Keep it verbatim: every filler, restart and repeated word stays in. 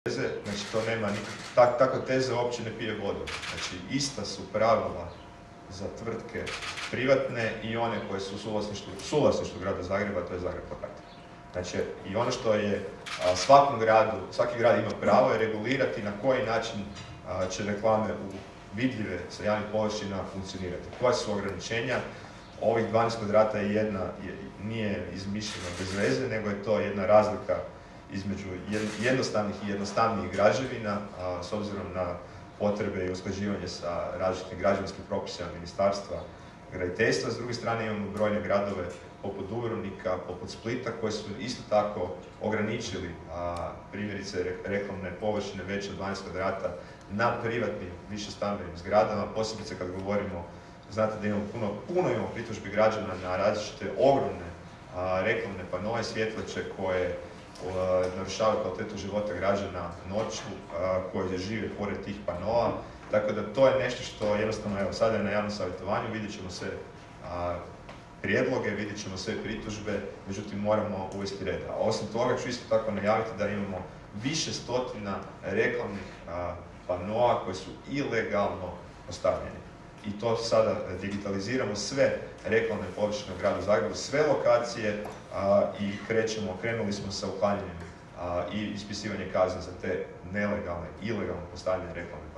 teze, znači to nema tak, takva teza uopće ne pije vodu. Znači ista su pravila za tvrtke privatne i one koje su u suvlasništvu, suvlasništvu grada Zagreba, to je Zagreb podatak. Znači i ono što je a, svakom gradu, svaki grad ima pravo je regulirati na koji način a, će reklame u vidljive sa javnih površina funkcionirati. Koja su ograničenja? Ovih dvanaest kvadrata je jedna, je, nije izmišljeno bez veze, nego je to jedna razlika između jednostavnih i jednostavnijih građevina, a, s obzirom na potrebe i usklađivanje sa različitim građevinskim propisima ministarstva graditeljstva. S druge strane imamo brojne gradove poput Dubrovnika, poput Splita, koji su isto tako ograničili a, primjerice reklamne površine veće od dvanaest kvadrata na privatnim višestambenim zgradama, posebice kad govorimo, znate da imamo puno, puno imamo pritužbi građana na različite ogromne a, reklamne panoe, svjetleće koje a, narušavaju kvalitetu života građana noću, a, koji žive pored tih panoa. Tako da to je nešto što jednostavno, evo, sada je na javnom savjetovanju, vidjet ćemo sve a, prijedloge, vidjet ćemo sve pritužbe, međutim moramo uvesti reda. A osim toga ću isto tako najaviti da imamo više stotina reklamnih a, panoa koji su ilegalno postavljeni. I to sada digitaliziramo sve reklamne površine u gradu Zagrebu, sve lokacije a, i krećemo, krenuli smo sa uklanjanjem a, i ispisivanje kazne za te nelegalne, ilegalno postavljene reklamne